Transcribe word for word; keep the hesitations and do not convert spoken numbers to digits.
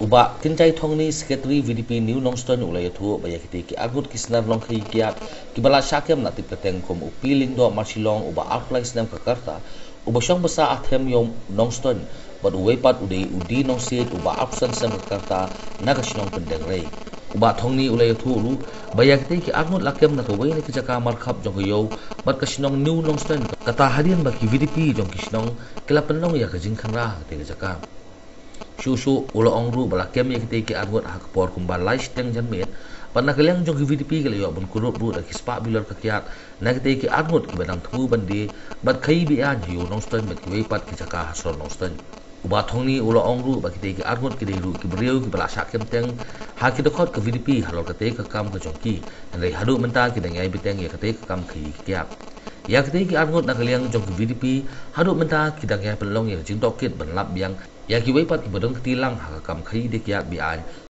Uba kincai thong ni secretary V D P New Nongston ulai thu baya kiti ki agut kisnar long khai kiat ki bala shakem na tip kateng kom upiling do marsilong uba arklai snam kakarta uba syong basa athem yom Nongston bad uwe pat udei udi nongsit uba absan snam kakarta nagashnong pendeng rei uba thong ni ulai thu lu baya kiti ki agut lakem na to wei ni kijaka markhap jong yo bad kashnong New Nongston kata hadian ba ki V D P jong kisnong kelapenong ya kajing khanra te kijaka Susu ulo ongru balakem ya kita ki agot hak por kumbal lais teng janmet pan nak liang jong V D P kali yo bun kurut bu dak spa bilor kakiat nak kita ki agot ki badang thu bandi bad khai bi an yu Nongston bet wei pat ki jaka hasron Nongston uba thong ni ulo ongru ba kita ki agot ki ru ki beriau ki bala sakem teng ha ki dokot ke V D P halor kate ka kam ka jongki ndai hadu menta ki dengai biteng ya kate ka kam khi kiat ya kita ki agot nak liang jong V D P hadu menta ki dengai pelong ya jing dokit ban lap yang ya ki wei pat ki badong tilang ha kam khai de kiat bi an